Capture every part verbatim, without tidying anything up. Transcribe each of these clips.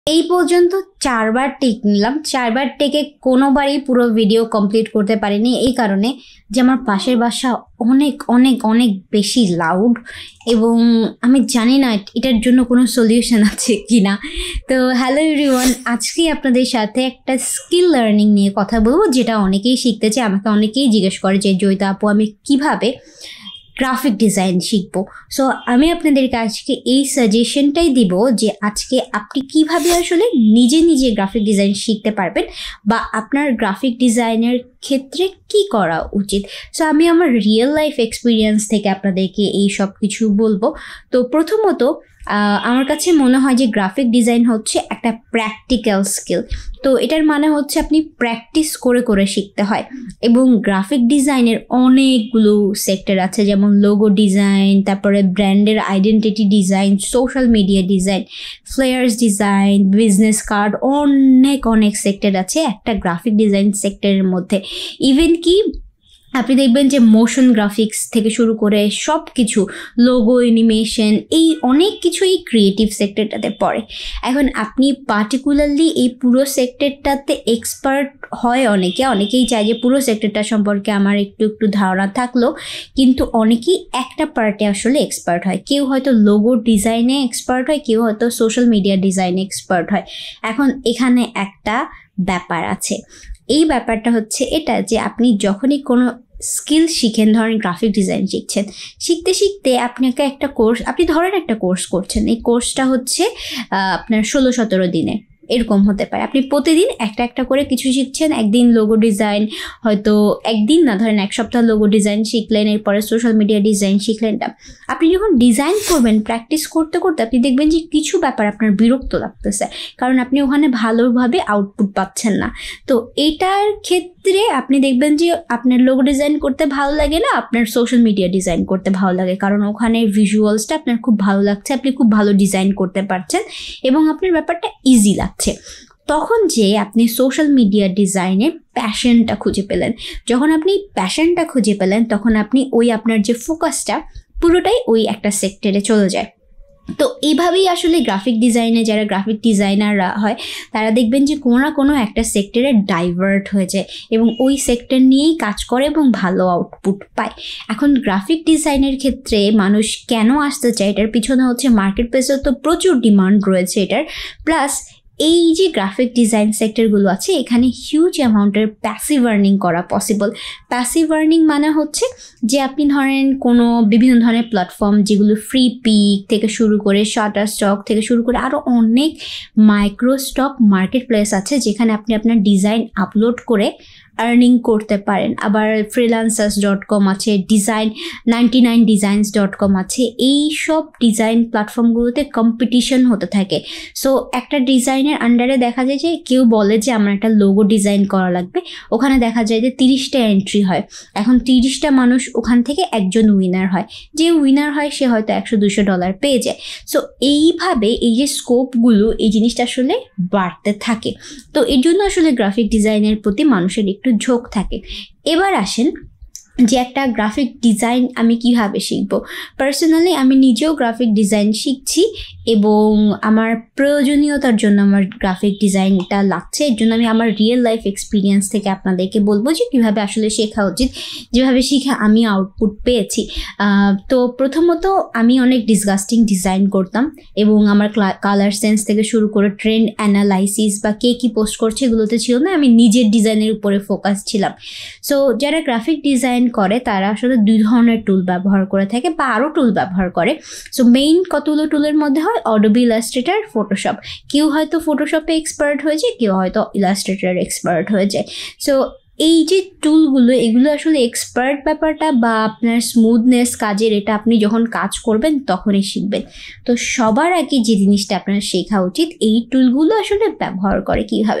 এই পর্যন্ত চারবার টেক নিলাম, চারবার টেকে কোনোবারই পুরো ভিডিও কমপ্লিট করতে পারিনি, এই কারণে যে আমার পাশের বাসা অনেক অনেক অনেক বেশি লাউড এবং আমি জানি না এটার জন্য কোনো সলিউশন আছে কি না। তো হ্যালো এভরিওয়ান, আজকে আপনাদের সাথে একটা স্কিল লার্নিং নিয়ে কথা বলবো, যেটা অনেকেই শিখতে চায়। আমাকে অনেকেই জিজ্ঞেস করে যে জয়িতা আপু আমি কিভাবে গ্রাফিক ডিজাইন শিখবো। সো আমি আপনাদেরকে আজকে এই সাজেশনটাই দিব যে আজকে আপনি কিভাবে আসলে নিজে নিজে গ্রাফিক ডিজাইন শিখতে পারবেন বা আপনার গ্রাফিক ডিজাইনের ক্ষেত্রে কি করা উচিত। সো আমি আমার রিয়েল লাইফ এক্সপিরিয়েন্স থেকে আপনাদেরকে এই সব কিছু বলবো। তো প্রথমত আমার কাছে মনে হয় যে গ্রাফিক ডিজাইন হচ্ছে একটা প্র্যাকটিক্যাল স্কিল। তো এটার মানে হচ্ছে আপনি প্র্যাকটিস করে করে শিখতে হয় এবং গ্রাফিক ডিজাইনের অনেকগুলো সেক্টর আছে, যেমন লোগো ডিজাইন, তারপরে ব্র্যান্ডের identity design, social media design, flyers design, business card, অনেক অনেক সেক্টর আছে একটা গ্রাফিক ডিজাইন সেক্টরের মধ্যে। ইভেন কি আপনি দেখবেন যে মোশন গ্রাফিক্স থেকে শুরু করে সব কিছু, লোগো, অ্যানিমেশন, এই অনেক কিছু এই ক্রিয়েটিভ সেক্টরটাতে পড়ে। এখন আপনি পার্টিকুলারলি এই পুরো সেক্টরটাতে এক্সপার্ট হয় অনেকে, অনেকেই চায় যে পুরো সেক্টরটা সম্পর্কে আমার একটু একটু ধারণা থাকলো, কিন্তু অনেকেই একটা পার্টে আসলে এক্সপার্ট হয়। কেউ হয়তো লোগো ডিজাইনে এক্সপার্ট হয়, কেউ হয়তো সোশ্যাল মিডিয়া ডিজাইনে এক্সপার্ট হয়। এখন এখানে একটা ব্যাপার আছে, এই ব্যাপারটা হচ্ছে এটা যে আপনি যখনই কোনো স্কিল শিখেন, ধরেন গ্রাফিক ডিজাইন শিখছেন, শিখতে শিখতে আপনাকে একটা কোর্স, আপনি ধরেন একটা কোর্স করছেন, এই কোর্সটা হচ্ছে আপনার ষোলো সতেরো দিনে এরকম হতে পারে। আপনি প্রতিদিন একটা একটা করে কিছু শিখছেন। একদিন লোগো ডিজাইন, হয়তো একদিন না, ধরেন এক সপ্তাহ লোগো ডিজাইন শিখলেন, এরপরে সোশ্যাল মিডিয়া ডিজাইন শিখলেন। আপনি যখন ডিজাইন করবেন প্র্যাকটিস করতে করতে আপনি দেখবেন যে কিছু ব্যাপার আপনার বিরক্ত লাগতেছে, কারণ আপনি ওখানে ভালোভাবে আউটপুট পাচ্ছেন না। তো এটার ক্ষেত্রে আপনি দেখবেন যে আপনার লোগো ডিজাইন করতে ভালো লাগে না, আপনার সোশ্যাল মিডিয়া ডিজাইন করতে ভালো লাগে, কারণ ওখানে ভিজুয়ালসটা আপনার খুব ভালো লাগছে, আপনি খুব ভালো ডিজাইন করতে পারছেন এবং আপনার ব্যাপারটা ইজি লাগছে। তখন যে আপনি সোশ্যাল মিডিয়া ডিজাইনের প্যাশনটা খুঁজে পেলেন, যখন আপনি প্যাশনটা খুঁজে পেলেন তখন আপনি ওই আপনার যে ফোকাসটা পুরোটাই ওই একটা সেক্টরে চলে যায়। তো এইভাবেই আসলে গ্রাফিক ডিজাইনে যারা গ্রাফিক ডিজাইনাররা হয় তারা দেখবেন যে কোনো না কোনো একটা সেক্টরে ডাইভার্ট হয়ে যায় এবং ওই সেক্টর নিয়েই কাজ করে এবং ভালো আউটপুট পায়। এখন গ্রাফিক ডিজাইনের ক্ষেত্রে মানুষ কেন আসতে চায়, এটার পিছনে হচ্ছে মার্কেট প্লেসে তো প্রচুর ডিমান্ড রয়েছে এটার, প্লাস এই যে গ্রাফিক ডিজাইন সেক্টরগুলো আছে এখানে হিউজ অ্যামাউন্টের প্যাসিভ আর্নিং করা পসিবল। প্যাসিভ আর্নিং মানে হচ্ছে যে আপনি ধরেন কোনো বিভিন্ন ধরনের প্ল্যাটফর্ম, যেগুলো ফ্রি পিক থেকে শুরু করে শাটার স্টক থেকে শুরু করে আরও অনেক মাইক্রো স্টক মার্কেট প্লেস আছে, যেখানে আপনি আপনার ডিজাইন আপলোড করে আর্নিং করতে পারেন। আবার ফ্রিল্যান্সার্স ডট কম আছে, design ninety nine designs dot com আছে। এই সব ডিজাইন প্ল্যাটফর্মগুলোতে কম্পিটিশন হতে থাকে। সো একটা ডিজাইনের আন্ডারে দেখা যায় যে কেউ বলে যে আমার একটা লোগো ডিজাইন করা লাগবে, ওখানে দেখা যায় যে তিরিশটা এন্ট্রি হয়। এখন তিরিশটা মানুষ ওখান থেকে একজন উইনার হয়, যে উইনার হয় সে হয়তো একশো দুশো ডলার পেয়ে যায়। সো এইভাবে এই যে স্কোপগুলো, এই জিনিসটা আসলে বাড়তে থাকে। তো এর জন্য আসলে গ্রাফিক ডিজাইনের প্রতি মানুষের একটু ঝোঁক থাকে। এবার আসেন যে একটা গ্রাফিক ডিজাইন আমি কিভাবে শিখবো। পার্সোনালি আমি নিজেও গ্রাফিক ডিজাইন শিখছি এবং আমার প্রয়োজনীয়তার জন্য আমার গ্রাফিক ডিজাইনটা লাগছে। এর জন্য আমি আমার রিয়েল লাইফ এক্সপিরিয়েন্স থেকে আপনাদেরকে বলবো যে কীভাবে আসলে শেখা উচিত, যেভাবে শিখে আমি আউটপুট পেয়েছি। তো প্রথমত আমি অনেক ডিসগাস্টিং ডিজাইন করতাম এবং আমার কালার সেন্স থেকে শুরু করে ট্রেন্ড অ্যানালাইসিস বা কে কী পোস্ট করছে এগুলোতে ছিল না, আমি নিজের ডিজাইনের উপরে ফোকাস ছিলাম। সো যারা গ্রাফিক ডিজাইন করে তারা আসলে দুই ধরনের টুল ব্যবহার করে থাকে বা আরও টুল ব্যবহার করে। সো মেইন কতগুলো টুলের মধ্যে হয় অডোবি, ইলাস্ট্রেটর, ফটোশপ। কেউ হয়তো ফটোশপে এক্সপার্ট হয়ে যায়, কেউ হয়তো ইলাস্ট্রেটর এক্সপার্ট হয়ে যায়। সো এই যে টুলগুলো, এগুলো আসলে এক্সপার্ট ব্যাপারটা বা আপনার স্মুথনেস কাজের, এটা আপনি যখন কাজ করবেন তখনই শিখবেন। তো সবার আগে যে জিনিসটা আপনার শেখা উচিত এই টুলগুলো আসলে ব্যবহার করে কিভাবে।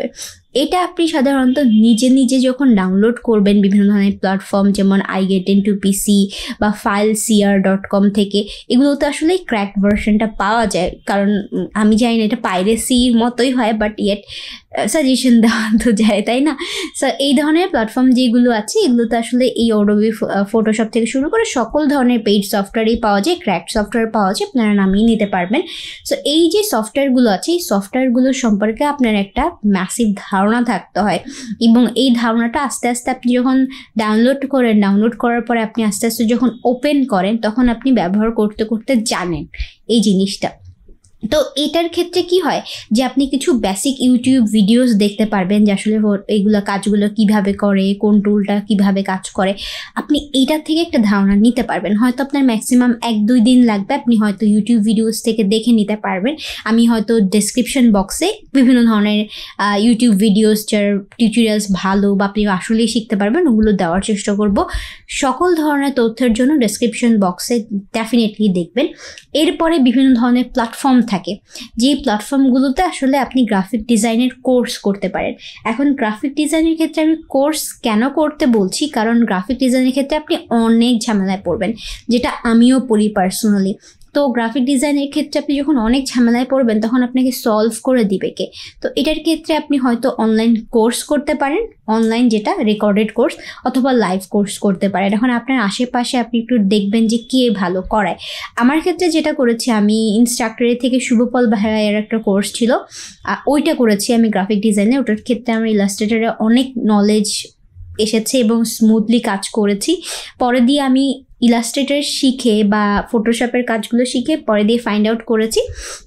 এটা আপনি সাধারণত নিজে নিজে যখন ডাউনলোড করবেন বিভিন্ন ধরনের প্ল্যাটফর্ম যেমন I get in to PC বা ফাইল সিআর ডট কম থেকে, এগুলোতে আসলে ক্র্যাক ভার্সনটা পাওয়া যায়। কারণ আমি জানি না এটা পাইরেসির মতোই হয়, বাট ইয়েট সাজেশন দেওয়া তো যায়, তাই না? সো এই ধরনের প্ল্যাটফর্ম যেগুলো আছে এগুলোতে আসলে এই অ্যাডোবি ফটোশপ থেকে শুরু করে সকল ধরনের পেইড সফটওয়্যারই পাওয়া যায়, ক্র্যাক সফটওয়্যার পাওয়া যায়, আপনারা নামিয়ে নিতে পারবেন। সো এই যে সফটওয়্যারগুলো আছে এই সফটওয়্যারগুলো সম্পর্কে আপনার একটা ম্যাসিভ ধারণা থাকতে হয়, এবং এই ধারণাটা আস্তে আস্তে আপনি যখন ডাউনলোড করেন, ডাউনলোড করার পরে আপনি আস্তে আস্তে যখন ওপেন করেন তখন আপনি ব্যবহার করতে করতে জানেন এই জিনিসটা। তো এটার ক্ষেত্রে কি হয় যে আপনি কিছু বেসিক ইউটিউব ভিডিওস দেখতে পারবেন যে আসলে এইগুলো কাজগুলো কিভাবে করে, কোন টুলটা কিভাবে কাজ করে, আপনি এইটার থেকে একটা ধারণা নিতে পারবেন। হয়তো আপনার ম্যাক্সিমাম এক দুই দিন লাগবে, আপনি হয়তো ইউটিউব ভিডিওস থেকে দেখে নিতে পারবেন। আমি হয়তো ডেসক্রিপশন বক্সে বিভিন্ন ধরনের ইউটিউব ভিডিওস যার টিউটোরিয়ালস ভালো বা আপনি আসলেই শিখতে পারবেন ওগুলো দেওয়ার চেষ্টা করব। সকল ধরনের তথ্যের জন্য ডেসক্রিপশন বক্সে ডেফিনেটলি দেখবেন। এরপরে বিভিন্ন ধরনের প্ল্যাটফর্ম থাকে, যে প্ল্যাটফর্মগুলোতে আসলে আপনি গ্রাফিক ডিজাইনের কোর্স করতে পারেন। এখন গ্রাফিক ডিজাইনের ক্ষেত্রে আমি কোর্স কেন করতে বলছি, কারণ গ্রাফিক ডিজাইনের ক্ষেত্রে আপনি অনেক ঝামেলায় পড়বেন, যেটা আমিও পড়ি পার্সোনালি। তো গ্রাফিক ডিজাইনের ক্ষেত্রে আপনি যখন অনেক ঝামেলায় পড়বেন তখন আপনাকে সলভ করে দিবে কে? তো এটার ক্ষেত্রে আপনি হয়তো অনলাইন কোর্স করতে পারেন, অনলাইন যেটা রেকর্ডেড কোর্স, অথবা লাইভ কোর্স করতে পারেন। এখন আপনার আশেপাশে আপনি একটু দেখবেন যে কে ভালো করায়। আমার ক্ষেত্রে যেটা করেছি, আমি ইনস্ট্রাক্টরের থেকে শুভপল ভাইয়ের একটা কোর্স ছিল, ওইটা করেছি আমি গ্রাফিক ডিজাইনে। ওটার ক্ষেত্রে আমার ইলাস্ট্রেটরে অনেক নলেজ এসেছে এবং স্মুথলি কাজ করেছি। পরে দিয়ে আমি ইলাস্ট্রেটর শিখে বা ফটোশপের কাজগুলো শিখে পরে দিয়ে ফাইন্ড আউট করেছি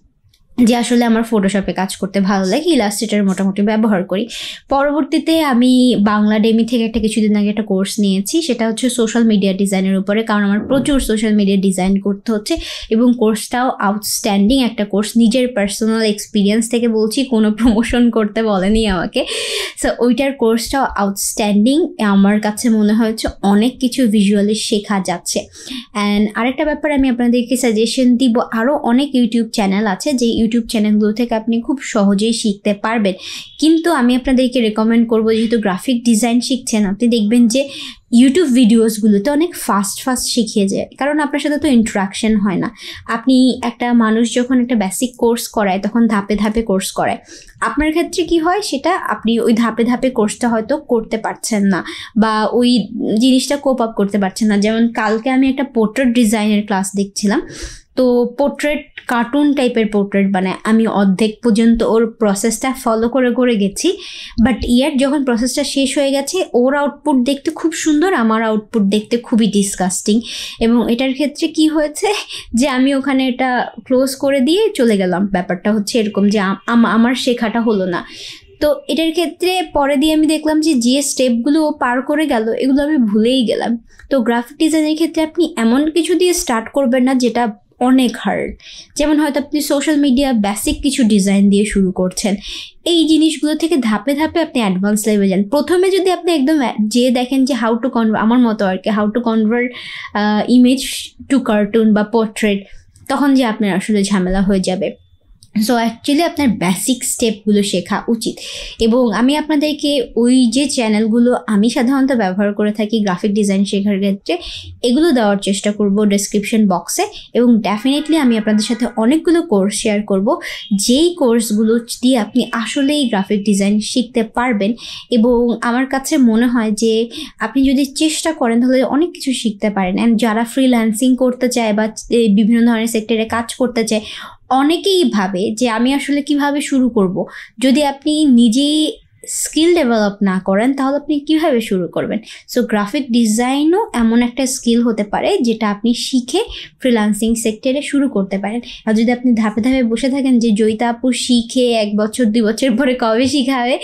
যে আসলে আমার ফটোশপে কাজ করতে ভালো লাগে, ইলাস্ট্রেটর মোটামুটি ব্যবহার করি। পরবর্তীতে আমি বাংলাডেমি থেকে একটা কিছুদিন আগে একটা কোর্স নিয়েছি, সেটা হচ্ছে সোশ্যাল মিডিয়া ডিজাইনের উপরে, কারণ আমার প্রচুর সোশ্যাল মিডিয়া ডিজাইন করতে হচ্ছে এবং কোর্সটাও আউটস্ট্যান্ডিং একটা কোর্স। নিজের পার্সোনাল এক্সপিরিয়েন্স থেকে বলছি, কোনো প্রমোশন করতে বলেনি আমাকে। সো ওইটার কোর্সটাও আউটস্ট্যান্ডিং, আমার কাছে মনে হয়েছে অনেক কিছু ভিজুয়ালি শেখা যাচ্ছে। অ্যান্ড আরেকটা ব্যাপার আমি আপনাদেরকে সাজেশন দিব, আরও অনেক ইউটিউব চ্যানেল আছে যে ইউটিউব চ্যানেলগুলো থেকে আপনি খুব সহজেই শিখতে পারবেন। কিন্তু আমি আপনাদেরকে রেকমেন্ড করবো, যেহেতু গ্রাফিক ডিজাইন শিখছেন, আপনি দেখবেন যে ইউটিউব ভিডিওসগুলোতে অনেক ফাস্ট ফাস্ট শিখিয়ে যায়, কারণ আপনার সাথে তো ইন্টারাকশন হয় না। আপনি একটা মানুষ যখন একটা বেসিক কোর্স করায় তখন ধাপে ধাপে কোর্স করায়। আপনার ক্ষেত্রে কি হয়, সেটা আপনি ওই ধাপে ধাপে কোর্সটা হয়তো করতে পারছেন না বা ওই জিনিসটা কোপ আপ করতে পারছেন না। যেমন কালকে আমি একটা পোর্ট্রেট ডিজাইনের ক্লাস দেখছিলাম, তো পোর্ট্রেট কার্টুন টাইপের পোর্ট্রেট বানায়, আমি অর্ধেক পর্যন্ত ওর প্রসেসটা ফলো করে করে গেছি, বাট ইয়ার যখন প্রসেসটা শেষ হয়ে গেছে ওর আউটপুট দেখতে খুব সুন্দর, আমার আউটপুট দেখতে খুবই ডিসগাস্টিং। এবং এটার ক্ষেত্রে কি হয়েছে যে আমি ওখানে এটা ক্লোজ করে দিয়ে চলে গেলাম। ব্যাপারটা হচ্ছে এরকম যে আমার শেখাটা হলো না। তো এটার ক্ষেত্রে পরে দিয়ে আমি দেখলাম যে যে স্টেপগুলো ও পার করে গেল এগুলো আমি ভুলেই গেলাম। তো গ্রাফিক ডিজাইনের ক্ষেত্রে আপনি এমন কিছু দিয়ে স্টার্ট করবেন না যেটা অনেক হার্ড। যেমন হয়তো আপনি সোশ্যাল মিডিয়া বেসিক কিছু ডিজাইন দিয়ে শুরু করছেন, এই জিনিসগুলো থেকে ধাপে ধাপে আপনি অ্যাডভান্স লেভেলে যান। প্রথমে যদি আপনি একদম যে দেখেন যে হাউ টু কনভার্ট, আমার মতো আর কি, how to convert image to cartoon বা পোর্ট্রেট, তখন যে আপনার আসলে ঝামেলা হয়ে যাবে। সো অ্যাকচুয়ালি আপনার বেসিক স্টেপগুলো শেখা উচিত। এবং আমি আপনাদেরকে ওই যে চ্যানেলগুলো আমি সাধারণত ব্যবহার করে থাকি গ্রাফিক ডিজাইন শেখার ক্ষেত্রে, এগুলো দেওয়ার চেষ্টা করব ডেসক্রিপশন বক্সে। এবং ডেফিনেটলি আমি আপনাদের সাথে অনেকগুলো কোর্স শেয়ার করব, যেই কোর্সগুলো দিয়ে আপনি আসলেই গ্রাফিক ডিজাইন শিখতে পারবেন। এবং আমার কাছে মনে হয় যে আপনি যদি চেষ্টা করেন তাহলে অনেক কিছু শিখতে পারেন। অ্যান্ড যারা ফ্রিল্যান্সিং করতে চায় বা বিভিন্ন ধরনের সেক্টরে কাজ করতে চায়, অনেকেই ভাবে যে আমি আসলে কিভাবে শুরু করব। যদি আপনি নিজেই স্কিল ডেভেলপ না করেন তাহলে আপনি কিভাবে শুরু করবেন? সো গ্রাফিক ডিজাইনও এমন একটা স্কিল হতে পারে যেটা আপনি শিখে ফ্রিল্যান্সিং সেক্টরে শুরু করতে পারেন। আর যদি আপনি ধাপে ধাপে বসে থাকেন যে জয়িতা আপু শিখে এক বছর দুই বছর পরে কবে শিখাবে,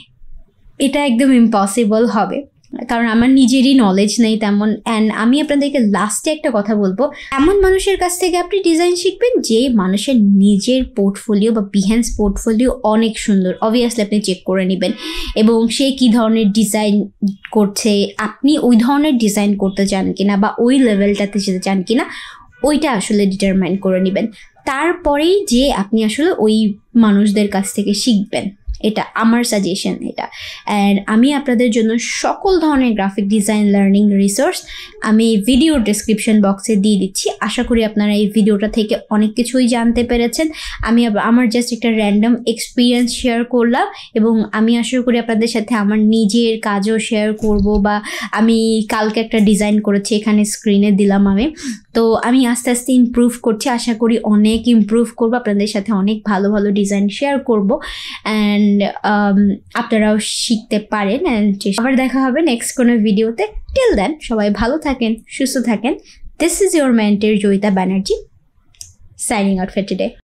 এটা একদম ইম্পসিবল হবে, কারণ আমার নিজেরই নলেজ নেই তেমন। অ্যান্ড আমি আপনাদেরকে লাস্টে একটা কথা বলবো, এমন মানুষের কাছ থেকে আপনি ডিজাইন শিখবেন যে মানুষের নিজের পোর্টফোলিও বা বিহেন্স পোর্টফোলিও অনেক সুন্দর। অবভিয়াসলি আপনি চেক করে নেবেন এবং সে কী ধরনের ডিজাইন করছে, আপনি ওই ধরনের ডিজাইন করতে চান কিনা বা ওই লেভেলটাতে যেতে চান কিনা, ওইটা আসলে ডিটারমাইন করে নেবেন। তারপরেই যে আপনি আসলে ওই মানুষদের কাছ থেকে শিখবেন। এটা আমার সাজেশন এটা। অ্যান্ড আমি আপনাদের জন্য সকল ধরনের গ্রাফিক ডিজাইন লার্নিং রিসোর্স আমি ভিডিও ডেসক্রিপশন বক্সে দিয়ে দিচ্ছি। আশা করি আপনারা এই ভিডিওটা থেকে অনেক কিছুই জানতে পেরেছেন। আমি আমার জাস্ট একটা র্যান্ডম এক্সপিরিয়েন্স শেয়ার করলাম এবং আমি আশা করি আপনাদের সাথে আমার নিজের কাজও শেয়ার করব, বা আমি কালকে একটা ডিজাইন করেছি এখানে স্ক্রিনে দিলাম আমি, তো আমি আস্তে আস্তে ইমপ্রুভ করছি, আশা করি অনেক ইমপ্রুভ করবো, আপনাদের সাথে অনেক ভালো ভালো ডিজাইন শেয়ার করব অ্যান্ড আপনারাও শিখতে পারেন। অ্যান্ড আবার দেখা হবে নেক্সট কোনো ভিডিওতে। টিল দেন সবাই ভালো থাকেন, সুস্থ থাকেন। This is your mentor Joyita Banerjee, signing out for today.